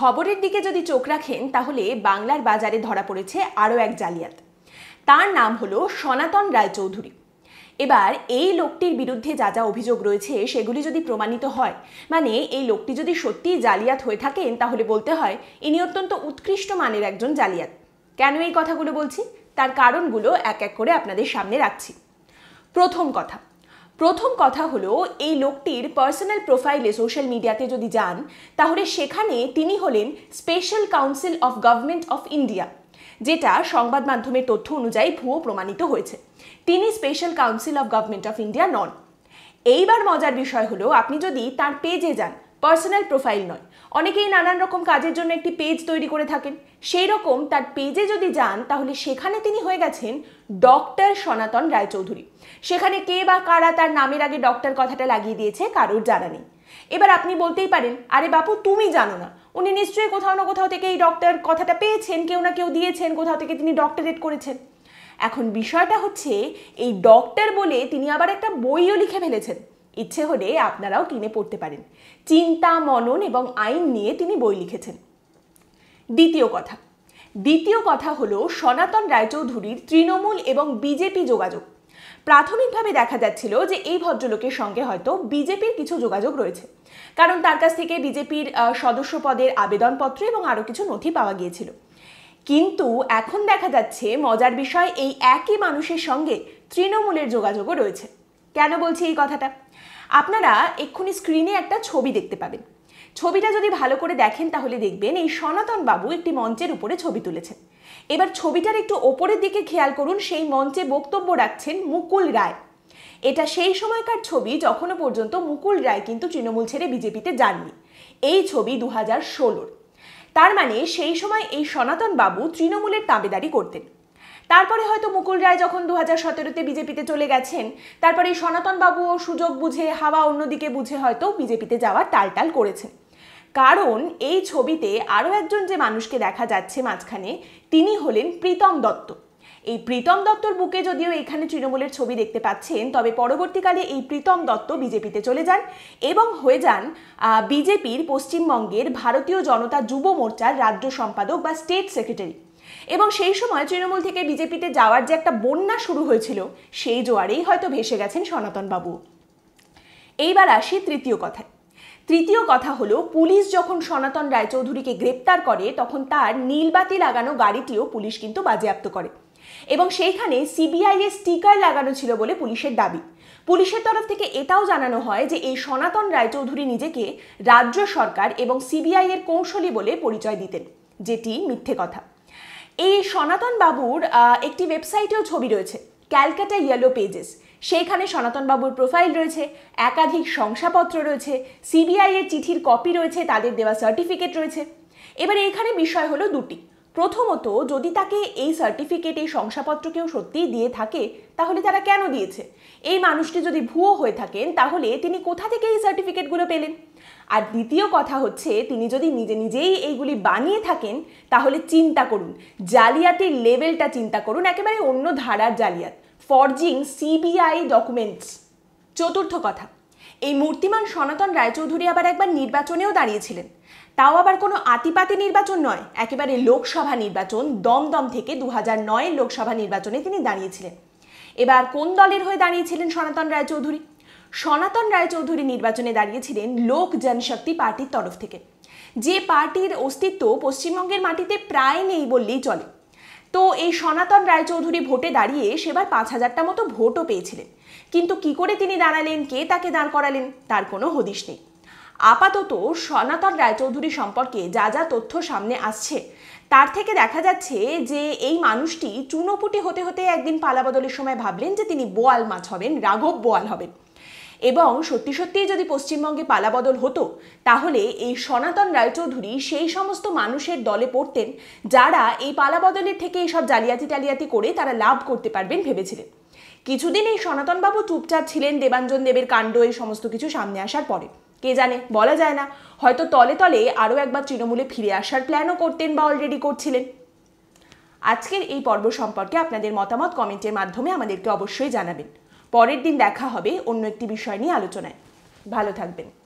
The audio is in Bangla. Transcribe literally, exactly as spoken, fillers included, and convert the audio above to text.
খবরের দিকে যদি চোখ রাখেন তাহলে বাংলার বাজারে ধরা পড়েছে আরও এক জালিয়াত। তার নাম হলো সনাতন রায়চৌধুরী। এবার এই লোকটির বিরুদ্ধে যা যা অভিযোগ রয়েছে সেগুলি যদি প্রমাণিত হয়, মানে এই লোকটি যদি সত্যিই জালিয়াত হয়ে থাকেন, তাহলে বলতে হয় ইনি অত্যন্ত উৎকৃষ্ট মানের একজন জালিয়াত। কেন এই কথাগুলো বলছি তার কারণগুলো এক এক করে আপনাদের সামনে রাখছি। প্রথম কথা প্রথম কথা হলো এই লোকটির পার্সোনাল প্রোফাইলে সোশ্যাল মিডিয়াতে যদি যান তাহলে সেখানে তিনি হলেন special council of government of India, যেটা সংবাদ মাধ্যমের তথ্য অনুযায়ী ভুয়ো প্রমাণিত হয়েছে। তিনি special council of government of India নন। এইবার মজার বিষয় হলো আপনি যদি তার পেজে যান, পার্সোনাল প্রোফাইল নয়, অনেকেই নানান রকম কাজের জন্য একটি পেজ তৈরি করে থাকেন, সেই রকম তার পেজে যদি যান তাহলে সেখানে তিনি হয়ে গেছেন ডক্টর সনাতন রায়চৌধুরী। সেখানে কে বা কারা তার নামের আগে ডক্টর কথাটা লাগিয়ে দিয়েছে কারোর জানা নেই। এবার আপনি বলতেই পারেন, আরে বাপু তুমি জানো না, উনি নিশ্চয়ই কোথাও না কোথাও থেকে এই ডক্টর কথাটা পেয়েছেন, কেউ না কেউ দিয়েছেন, কোথাও থেকে তিনি ডক্টরেট করেছেন। এখন বিষয়টা হচ্ছে এই ডক্টর বলে তিনি আবার একটা বইও লিখে ফেলেছেন। ইচ্ছে হলে আপনারাও কিনে পড়তে পারেন। চিন্তা, মনন এবং আইন নিয়ে তিনি বই লিখেছেন। দ্বিতীয় কথা দ্বিতীয় কথা হলো সনাতন রায়চৌধুরীর তৃণমূল এবং বিজেপি যোগাযোগ। প্রাথমিকভাবে দেখা যাচ্ছিল যে এই ভদ্রলোকের সঙ্গে হয়তো বিজেপির কিছু যোগাযোগ রয়েছে, কারণ তার কাছ থেকে বিজেপির সদস্য পদের আবেদনপত্র এবং আরও কিছু নথি পাওয়া গিয়েছিল। কিন্তু এখন দেখা যাচ্ছে মজার বিষয়, এই একই মানুষের সঙ্গে তৃণমূলের যোগাযোগও রয়েছে। কেন বলছি এই কথাটা? আপনারা এক্ষুনি স্ক্রিনে একটা ছবি দেখতে পাবেন। ছবিটা যদি ভালো করে দেখেন তাহলে দেখবেন এই সনাতন বাবু একটি মঞ্চের উপরে ছবি তুলেছেন। এবার ছবিটার একটু ওপরের দিকে খেয়াল করুন, সেই মঞ্চে বক্তব্য রাখছেন মুকুল রায়। এটা সেই সময়কার ছবি যখনও পর্যন্ত মুকুল রায় কিন্তু তৃণমূল ছেড়ে বিজেপিতে যাননি। এই ছবি দু হাজার ষোলোর। তার মানে সেই সময় এই সনাতন বাবু তৃণমূলের তাবেদারি করতেন। তারপরে হয়তো মুকুল রায় যখন দু হাজার সতেরোতে বিজেপিতে চলে গেছেন, তারপরে এই সনাতন বাবুও সুযোগ বুঝে, হাওয়া অন্যদিকে বুঝে হয়তো বিজেপিতে যাওয়ার টালটাল করেছেন। কারণ এই ছবিতে আরও একজন যে মানুষকে দেখা যাচ্ছে মাঝখানে, তিনি হলেন প্রীতম দত্ত। এই প্রীতম দত্তর বুকে যদিও এখানে তৃণমূলের ছবি দেখতে পাচ্ছেন, তবে পরবর্তীকালে এই প্রীতম দত্ত বিজেপিতে চলে যান এবং হয়ে যান বিজেপির পশ্চিমবঙ্গের ভারতীয় জনতা যুব মোর্চার রাজ্য সম্পাদক বা স্টেট সেক্রেটারি। এবং সেই সময় তৃণমূল থেকে বিজেপিতে যাওয়ার যে একটা বন্যা শুরু হয়েছিল, সেই জোয়ারেই হয়তো ভেসে গেছেন সনাতন বাবু। এইবার আসি তৃতীয় কথায়। তৃতীয় কথা হলো পুলিশ যখন সনাতন রায়চৌধুরীকে গ্রেপ্তার করে তখন তার নীলবাতি লাগানো গাড়িটিও পুলিশ কিন্তু বাজেয়াপ্ত করে এবং সেইখানে সিবিআই এর স্টিকার লাগানো ছিল বলে পুলিশের দাবি। পুলিশের তরফ থেকে এটাও জানানো হয় যে এই সনাতন রায়চৌধুরী নিজেকে রাজ্য সরকার এবং সিবিআই এর কৌশলী বলে পরিচয় দিতেন, যেটি মিথ্যে কথা। এই সনাতন বাবুর একটি ওয়েবসাইটেও ছবি রয়েছে, ক্যালকাটা ইয়েলো পেজেস। সেইখানে সনাতন বাবুর প্রোফাইল রয়েছে, একাধিক শংসাপত্র রয়েছে, সিবিআই এর চিঠির কপি রয়েছে, তাদের দেওয়া সার্টিফিকেট রয়েছে। এবার এইখানে বিষয় হলো দুটি। প্রথমত, যদি তাকে এই সার্টিফিকেট, এই শংসাপত্র কেউ সত্যিই দিয়ে থাকে তাহলে তারা কেন দিয়েছে? এই মানুষটি যদি ভুয়ো হয়ে থাকেন তাহলে তিনি কোথা থেকে এই সার্টিফিকেটগুলো পেলেন? আর দ্বিতীয় কথা হচ্ছে, তিনি যদি নিজে নিজেই এইগুলি বানিয়ে থাকেন তাহলে চিন্তা করুন, জালিয়াতির লেভেলটা চিন্তা করুন, একেবারে অন্য ধারার জালিয়াত, ফরজিং সিবিআই ডকুমেন্টস। চতুর্থ কথা, এই মূর্তিমান সনাতন রায়চৌধুরী আবার একবার নির্বাচনেও দাঁড়িয়েছিলেন, তাও আবার কোনো আতিপাতি নির্বাচন নয়, একেবারে লোকসভা নির্বাচন, দমদম থেকে দু হাজার নয়ের লোকসভা নির্বাচনে তিনি দাঁড়িয়েছিলেন। এবার কোন দলের হয়ে দাঁড়িয়েছিলেন সনাতন রায়চৌধুরী? সনাতন রায়চৌধুরী নির্বাচনে দাঁড়িয়েছিলেন লোক জনশক্তি পার্টির তরফ থেকে, যে পার্টির অস্তিত্ব পশ্চিমবঙ্গের মাটিতে প্রায় নেই বললেই চলে। তো এই সনাতন রায়চৌধুরী ভোটে দাঁড়িয়ে সেবার পাঁচ হাজারটা মতো ভোটও পেয়েছিলেন, কিন্তু কি করে তিনি দাঁড়ালেন, কে তাকে দাঁড় করালেন, তার কোনো হদিশ নেই। আপাতত সনাতন রায়চৌধুরী সম্পর্কে যা যা তথ্য সামনে আসছে তার থেকে দেখা যাচ্ছে যে এই মানুষটি চুনোপুটি হতে হতে একদিন পালাবদলের সময় ভাবলেন যে তিনি বোয়াল মাছ হবেন, রাঘব বোয়াল হবেন। এবং সত্যি সত্যিই যদি পশ্চিমবঙ্গে পালাবদল হতো তাহলে এই সনাতন রায়চৌধুরী সেই সমস্ত মানুষের দলে পড়তেন যারা এই পালাবদলের থেকে এইসব জালিয়াতি টালিয়াতি করে তারা লাভ করতে পারবেন ভেবেছিলেন। কিছুদিন এই সনাতনবাবু চুপচাপ ছিলেন দেবাঞ্জন দেবের কাণ্ড এই সমস্ত কিছু সামনে আসার পরে। কে জানে, বলা যায় না, হয়তো তলে তলে আরও একবার তৃণমূলে ফিরে আসার প্ল্যানও করতেন বা অলরেডি করছিলেন। আজকের এই পর্ব সম্পর্কে আপনাদের মতামত কমেন্টের মাধ্যমে আমাদেরকে অবশ্যই জানাবেন। পরের দিন দেখা হবে অন্য একটি বিষয় নিয়ে আলোচনায়। ভালো থাকবেন।